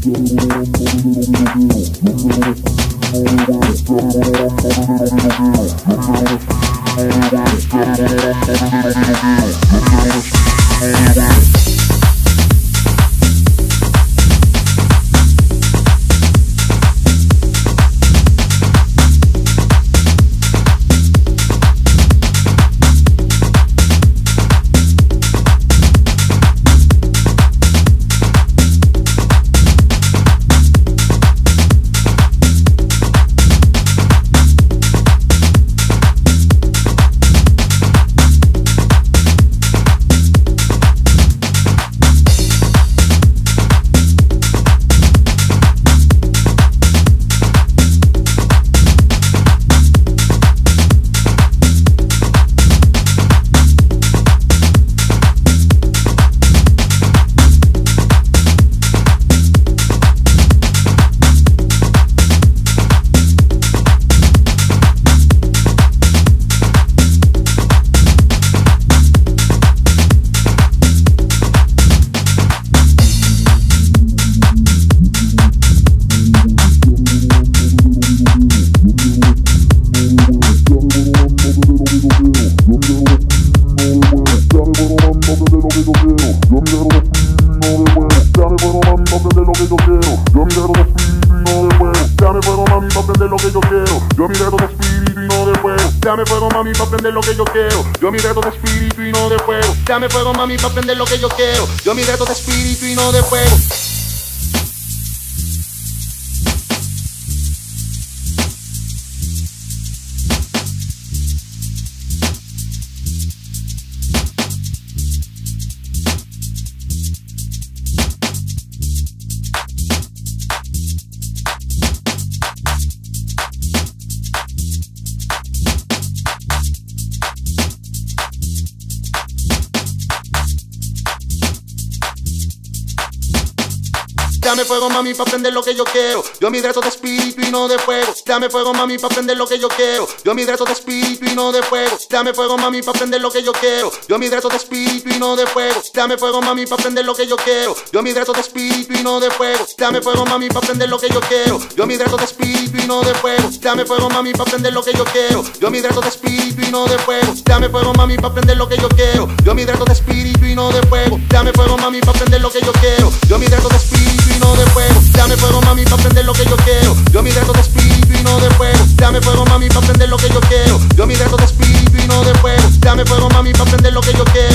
Yo mi dedo de espíritu y no de fuego. Dame fuego, mami, pa' prender lo que yo quiero. Yo mi dedo de espíritu y no de fuego. Dame fuego, mami, pa' prender lo que yo quiero. Yo mi dedo de espíritu y no de fuego. Dame fuego, mami, pa' prender lo que yo quiero. Yo mi dedo de espíritu y no de fuego. Dame fuego, mami, pa' prender lo que yo quiero. Yo mi dedo de espíritu y no de fuego. Dame fuego, mami, pa' prender lo que yo quiero. Yo mi dedo de espíritu y no de fuego. Dame fuego, mami, pa' prender lo que yo quiero. Yo mi dedo de espíritu y no de fuego. Dame fuego, mami, pa' prender lo que yo quiero. Yo mi dedo de espíritu y no de fuego. Dame fuego, mami, pa' prender lo que yo quiero. Yo mi dedo de espíritu y no de fuego. Dame fuego, mami, pa' prender lo que yo quiero. Yo mi dedo de espíritu y no de fuego. Dame fuego, mami, pa' prender lo que yo quiero. Yo mi dedo de espíritu y no de fuego. Dame fuego, mami, pa' prender lo que yo quiero. Yo mi dedo de espíritu y no de fuego. Dame fuego, mami, pa' prender lo que yo quiero. Yo mi dedo de espíritu y no de fuego. Dame fuego, mami, pa' prender lo que yo quiero.